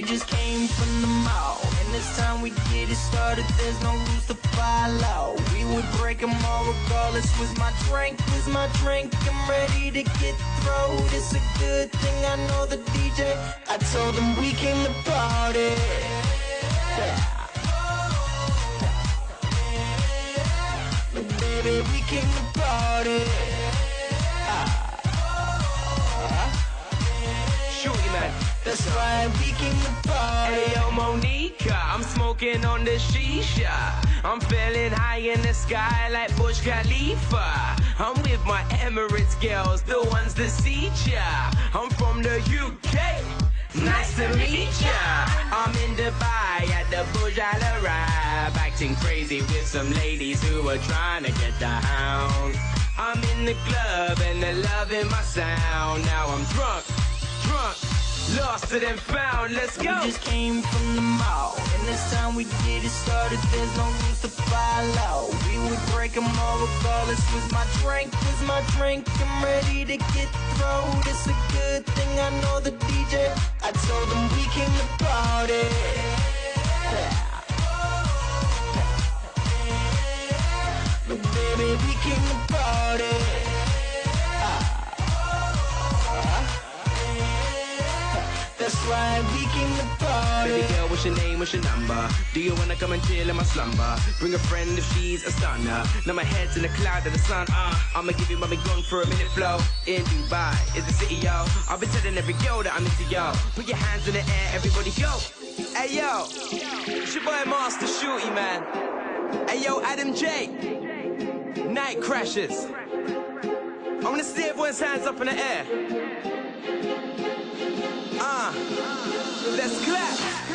just came from the mall, and this time we get it started, there's no rules to follow. We would break them all regardless. Was my drink, I'm ready to get thrown. It's a good thing I know the DJ. I told him we came to party. But baby, we came to party. Shorty man, That's right, we came to party. hey yo Monica, I'm smoking on the shisha. I'm feeling high in the sky like Burj Khalifa. I'm with my Emirates girls, the ones that see ya. I'm from the UK, nice to meet ya. I'm in Dubai at the Burj Al Arab, acting crazy with some ladies who are trying to get down. I'm in the club and they're loving my sound. Now I'm drunk, lost it and found. Let's go. We just came from the mall, and this time we get it started, there's no rules to follow. We would break them all regardless. Was my drink, I'm ready to get thrown. It's a good thing I know the DJ. I told him we came to party. But baby, we came to party. That's right, we came to party. Baby girl, what's your name, what's your number? Do you wanna come and chill in my slumber? Bring a friend if she's a stunner. Now my head's in the cloud of the sun, I'ma give you mommy gone for a minute flow. In Dubai, is the city, yo. I've been telling every girl that I'm into, yo. Put your hands in the air, everybody go. Hey yo, it's your boy Master Shorty, man. Hey yo, Adam J, Night Crashers. I wanna see everyone's hands up in the air. Let's clap.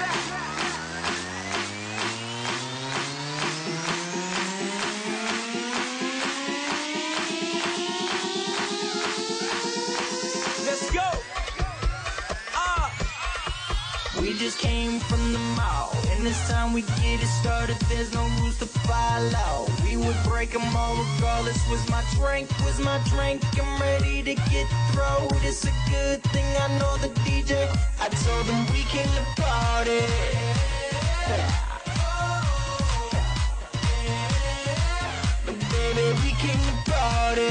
Let's go. We just came from the mall, and this time we get it started, there's no rules to follow. We would break them all regardless. Was my drink, I'm ready to get thrown. It's a good thing I know the DJ. I told him we came to party. But baby, we came to party.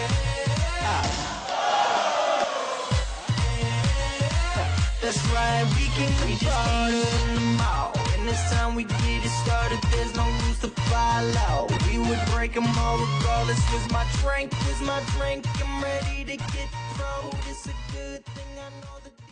That's right, we came to party in the mall, and this time we get it started, there's no rules to follow. We would break them all regardless. Was my drink, I'm ready to get thrown. It's a good thing I know the